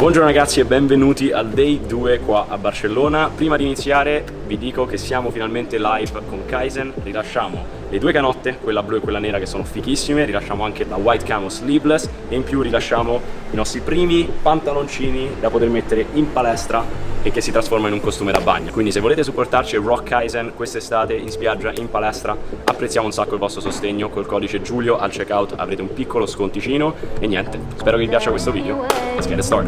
Buongiorno ragazzi e benvenuti al day 2 qua a Barcellona. Prima di iniziare vi dico che siamo finalmente live con Kaizen. Rilasciamo le due canotte, quella blu e quella nera, che sono fighissime. Rilasciamo anche la White Camo Sleeveless e in più rilasciamo i nostri primi pantaloncini da poter mettere in palestra e che si trasforma in un costume da bagno. Quindi se volete supportarci Rock Kaizen quest'estate in spiaggia, in palestra, apprezziamo un sacco il vostro sostegno. Col codice Giulio al checkout avrete un piccolo sconticino e niente, spero che vi piaccia questo video. Let's get it started.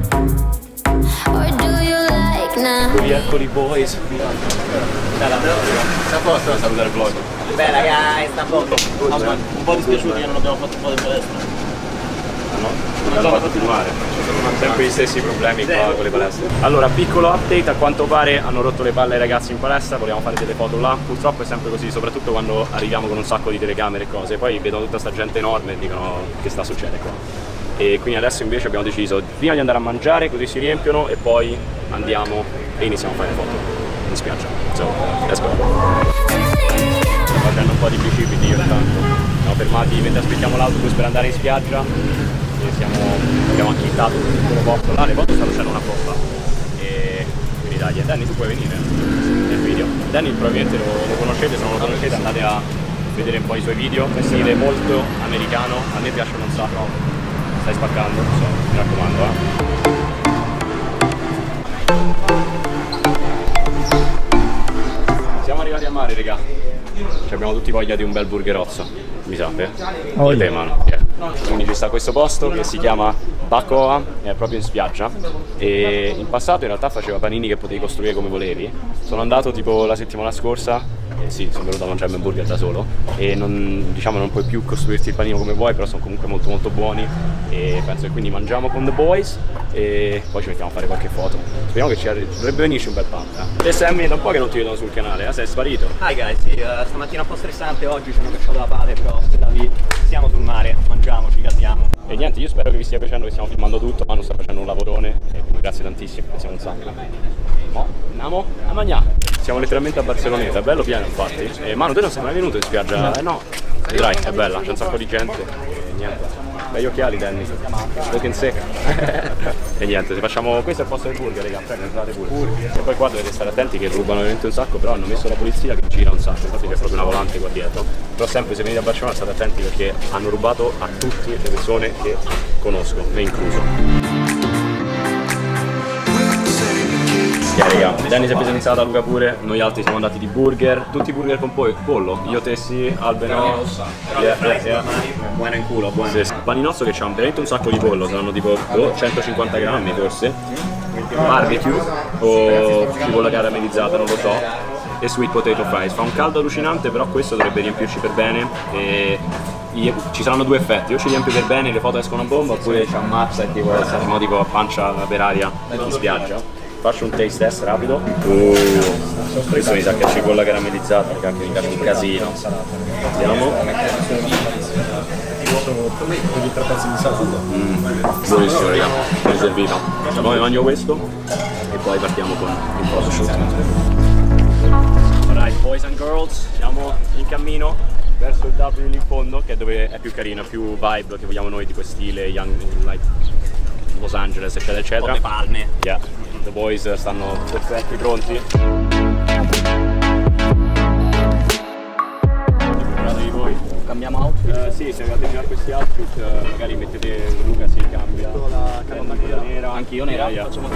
Eccoli boys. Sta a posto, salutare il vlog. Bella guys, sta a posto. Un po' dispiaciuti che non abbiamo fatto un po' di palestra. No? Non so continuare, sempre gli stessi problemi qua con le palestre. Allora, piccolo update, a quanto pare hanno rotto le palle ai ragazzi in palestra, volevamo fare delle foto là, purtroppo è sempre così, soprattutto quando arriviamo con un sacco di telecamere e cose, poi vedono tutta sta gente enorme e dicono che sta succedendo qua. E quindi adesso invece abbiamo deciso prima di andare a mangiare, così si riempiono, e poi andiamo e iniziamo a fare le foto in spiaggia. So, let's go. Sto facendo un po' di bicipiti io intanto. Siamo fermati mentre aspettiamo l'autobus per andare in spiaggia. Abbiamo acchittato un piccolo posto là, le foto stanno uscendo una bomba. E quindi dai, Danny tu puoi venire nel video. Danny probabilmente lo conoscete, se non lo conoscete andate a vedere un po' i suoi video, è stile molto americano, a me piacciono un sacco. Stai spaccando? So, mi raccomando, Siamo arrivati a mare, raga. Abbiamo tutti voglia di un bel burgerozzo, mi sa, oh, te, mano. Yeah. Quindi ci sta questo posto che si chiama Bacoa, è proprio in spiaggia, e in passato in realtà faceva panini che potevi costruire come volevi. Sono andato tipo la settimana scorsa e sì, sono venuto a mangiarmi un burger da solo e non puoi più costruirti il panino come vuoi, però sono comunque molto molto buoni e penso che quindi mangiamo con the boys e poi ci mettiamo a fare qualche foto. Speriamo che ci dovrebbe venirci un bel pump. E Sammy, da un po' che non ti vedono sul canale, sei sparito? Hi guys, sì, stamattina un po' stressante, oggi ci hanno cacciato la pale, però siamo sul mare, mangiamo, ci gasiamo. E niente, io spero che vi stia piacendo che stiamo filmando tutto, Manu sta facendo un lavorone e grazie tantissimo, siamo un sacco. Mo, andiamo a mangiare. Siamo letteralmente a Barcelloneta, è bello pieno infatti. E Manu, te non sei mai venuto in spiaggia? No, vedrai, è bella, c'è un sacco di gente e niente. Bei occhiali Danny, looking sick. E niente, se facciamo, questo è il posto del burger, raga, entrate pure. E poi qua dovete stare attenti che rubano veramente un sacco, però hanno messo la polizia che gira un sacco, infatti c'è proprio una volante qua dietro. Però sempre se venite a Barcellona state attenti perché hanno rubato a tutte le persone che conosco, me incluso. Raga, Danny si è presa iniziata, Luca pure, noi altri siamo andati di burger, tutti burger con pollo, io Tessi, Albe no, Buona in culo, buona. Sì, paninozzo che c'ha veramente un sacco di pollo, saranno tipo 150 grammi forse, barbecue o cipolla caramellizzata, non lo so, e sweet potato fries. Fa un caldo allucinante, però questo dovrebbe riempirci per bene e ci saranno due effetti, o ci riempie per bene, le foto escono a bomba, oppure ci ammazza e tipo saremo tipo a pancia per aria in spiaggia. Faccio un taste test rapido. Questo mi sa che è cipolla caramellizzata, che anche mi piace un casino. Vediamo. Buonissimo raga, mi è servito. Poi mangio questo e poi partiamo con il photoshoot. Alright boys and girls, siamo in cammino verso il W lì in fondo, che è dove è più carino, più vibe che vogliamo noi, di quel stile young, like Los Angeles eccetera eccetera. Con le palme. Yeah. The boys stanno perfetti, pronti. Preparatevi voi. Cambiamo outfit? Sì, se arrivate fino a questi outfit magari mettete Luca, si cambia la camicia nera. Anche io nera, yeah. Facciamo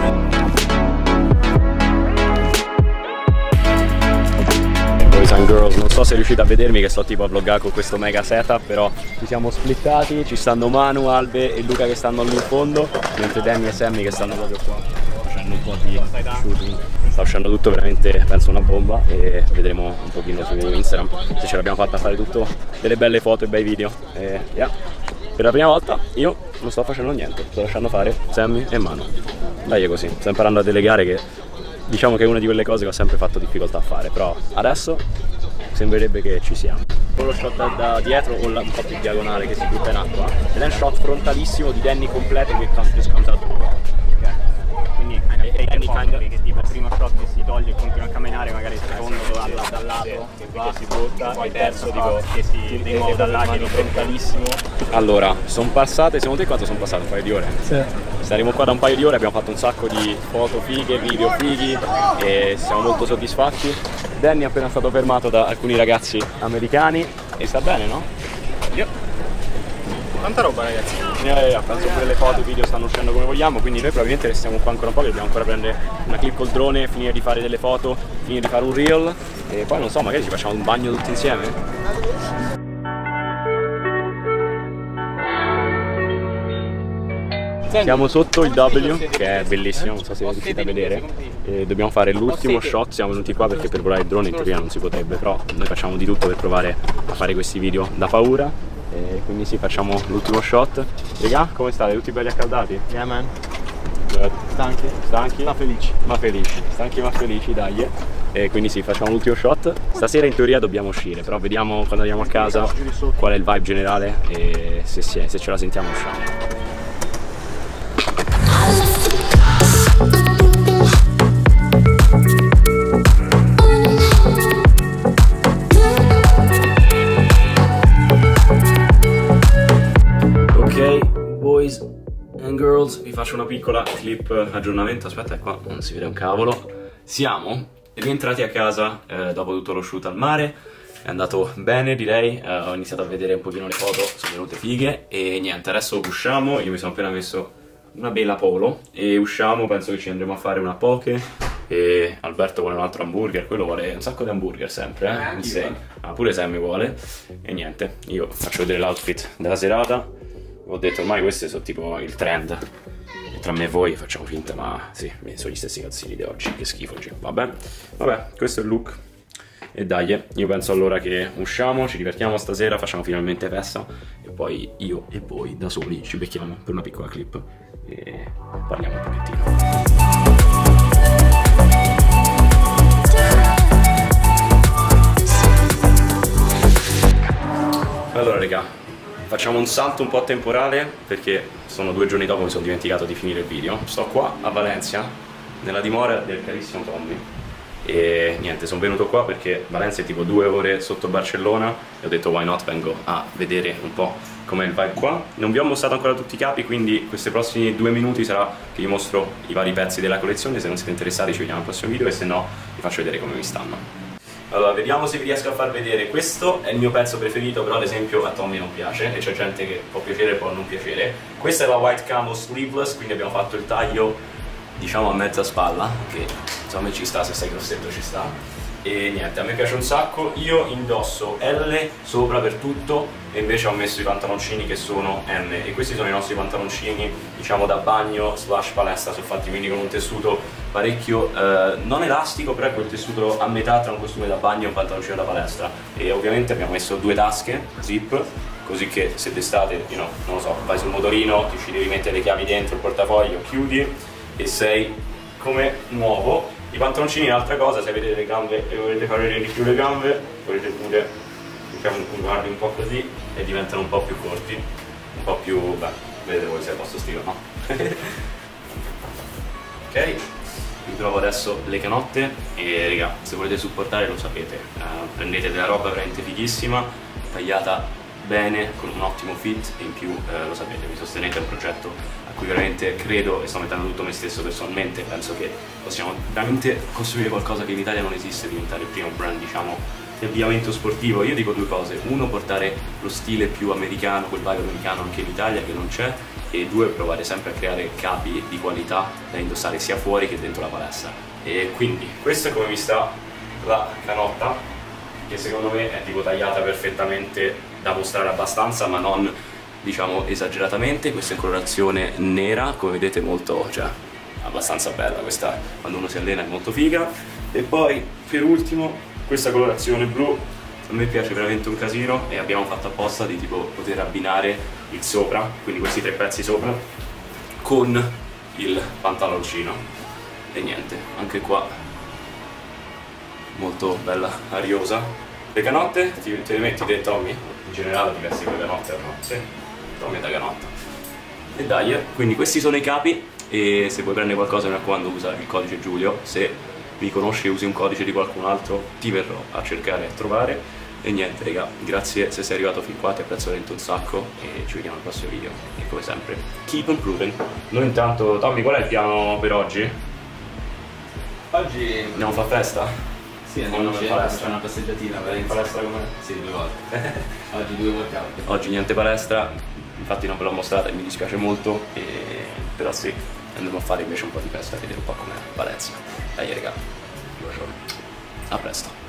Boys and girls, non so se riuscite a vedermi che sto tipo a vloggare con questo mega setup, però ci siamo splittati, ci stanno Manu, Albe e Luca che stanno lì in fondo, mentre Danny e Sammy che stanno proprio qua facendo un po' di shooting. Sta uscendo tutto veramente, penso, una bomba e vedremo un pochino su Instagram se ce l'abbiamo fatta a fare tutto delle belle foto e bei video. E yeah. Per la prima volta io non sto facendo niente, sto lasciando fare Sammy e Manu. Dai, è così, sto imparando a delegare, che diciamo che è una di quelle cose che ho sempre fatto difficoltà a fare, però adesso sembrerebbe che ci siamo. Con lo shot da dietro o un po' più diagonale che si butta in acqua, ed è un shot frontalissimo di Danny completo che just comes out. quindi e Danny che tipo il primo shot che si toglie e continua a camminare, magari il secondo dal lato che si butta, poi il terzo dico che si rimuove dal lato lontanissimo. Allora, sono passate, secondo te quanto sono passate? Un paio di ore? Sì. Saremo qua da un paio di ore, abbiamo fatto un sacco di foto fighe, video fighi e siamo molto soddisfatti. Danny è appena stato fermato da alcuni ragazzi americani e sta bene, no? Tanta roba, ragazzi. Penso pure le foto e i video stanno uscendo come vogliamo, quindi noi probabilmente restiamo qua ancora un po', che dobbiamo ancora prendere una clip col drone, finire di fare delle foto, finire di fare un reel e poi non so, magari ci facciamo un bagno tutti insieme. Siamo sotto il W, che è bellissimo, non so se riuscite a vedere, e dobbiamo fare l'ultimo shot. Siamo venuti qua perché per volare il drone in teoria non si potrebbe, però noi facciamo di tutto per provare a fare questi video da paura, e quindi sì, facciamo l'ultimo shot. Raga, come state? Tutti belli accaldati? Yeah, man. Stanchi? Stanchi? Ma felici. Ma felici, stanchi ma felici, dai. E quindi sì, facciamo l'ultimo shot. Stasera in teoria dobbiamo uscire, però vediamo quando andiamo a casa qual è il vibe generale e se ce la sentiamo usciamo. Ok, boys and girls, vi faccio una piccola clip aggiornamento. Aspetta, qua non si vede un cavolo. Siamo rientrati a casa dopo tutto lo shoot al mare. È andato bene, direi. Ho iniziato a vedere un pochino le foto, sono venute fighe. E niente, adesso usciamo. Io mi sono appena messo una bella polo e usciamo, penso che ci andremo a fare una poke e Alberto vuole un altro hamburger, quello vuole un sacco di hamburger sempre, pure Sammy vuole. E niente, io faccio vedere l'outfit della serata. Ho detto ormai questi sono tipo il trend, e tra me e voi facciamo finta, ma sì, sono gli stessi calzini di oggi, che schifo. Vabbè, questo è il look. E dai, io penso allora che usciamo, ci divertiamo stasera, facciamo finalmente festa e poi io e voi da soli ci becchiamo per una piccola clip e parliamo un pochettino. Allora raga, facciamo un salto un po' temporale perché sono 2 giorni dopo, mi sono dimenticato di finire il video. Sto qua a Valencia, nella dimora del carissimo Tommy. E niente, sono venuto qua perché Valencia è tipo 2 ore sotto Barcellona e ho detto why not, vengo a vedere un po' com'è il vibe qua. Non vi ho mostrato ancora tutti i capi, quindi questi prossimi 2 minuti sarà che vi mostro i vari pezzi della collezione. Se non siete interessati ci vediamo al prossimo video e se no vi faccio vedere come mi stanno. Allora, vediamo se vi riesco a far vedere. Questo è il mio pezzo preferito, però ad esempio a Tommy non piace e c'è gente che può piacere e può non piacere. Questa è la White Camo Sleeveless, quindi abbiamo fatto il taglio diciamo a mezza spalla, che insomma ci sta, se sei grossetto ci sta. E niente, a me piace un sacco. Io indosso L sopra per tutto e invece ho messo i pantaloncini che sono M, e questi sono i nostri pantaloncini diciamo da bagno slash palestra, sono fatti quindi con un tessuto parecchio non elastico, però è quel tessuto a metà tra un costume da bagno e un pantaloncino da palestra. E ovviamente abbiamo messo 2 tasche zip, così che se d'estate, non lo so, vai sul motorino, ti ci devi mettere le chiavi dentro, il portafoglio, chiudi e sei come nuovo. I pantaloncini è un'altra cosa, se avete le gambe e volete fare vedere di più le gambe, volete pure diciamo guardi un po' così e diventano un po' più corti, un po' più, beh, vedete voi se è il vostro stile, no? Ok, vi trovo adesso le canotte e raga, se volete supportare lo sapete, prendete della roba veramente fighissima, tagliata bene, con un ottimo fit e in più lo sapete, vi sostenete un progetto a cui veramente credo e sto mettendo tutto me stesso personalmente. Penso che possiamo veramente costruire qualcosa che in Italia non esiste, diventare il primo brand diciamo di abbigliamento sportivo. Io dico 2 cose: 1, portare lo stile più americano, quel vibe americano anche in Italia che non c'è, e 2, provare sempre a creare capi di qualità da indossare sia fuori che dentro la palestra. E quindi questa è come mi sta la canotta, che secondo me è tipo tagliata perfettamente da mostrare abbastanza ma non diciamo esageratamente. Questa è in colorazione nera, come vedete, molto, cioè abbastanza bella questa, quando uno si allena è molto figa. E poi per ultimo questa colorazione blu, a me piace veramente un casino e abbiamo fatto apposta di tipo poter abbinare il sopra, quindi questi 3 pezzi sopra con il pantaloncino. E niente, anche qua molto bella, ariosa. Le canotte te le metti te, Tommy? In generale ti vesti con le canotte o no? Sì, Tommy è da canotta. E dai, quindi questi sono i capi e se vuoi prendere qualcosa mi raccomando usa il codice Giulio. Se mi conosci e usi un codice di qualcun altro ti verrò a cercare e a trovare. E niente raga, grazie se sei arrivato fin qua, ti apprezzo veramente un sacco e ci vediamo al prossimo video. E come sempre, keep improving. Noi intanto, Tommy, qual è il piano per oggi? Oggi Andiamo a fare festa? sì, andiamo a fare una passeggiatina. In palestra come? Sì, 2 volte. Oggi 2 workout. Oggi niente palestra, infatti non ve l'ho mostrata e mi dispiace molto, però sì, andremo a fare invece un po' di festa e vedere un po' com'è Valencia. Dai raga, a presto.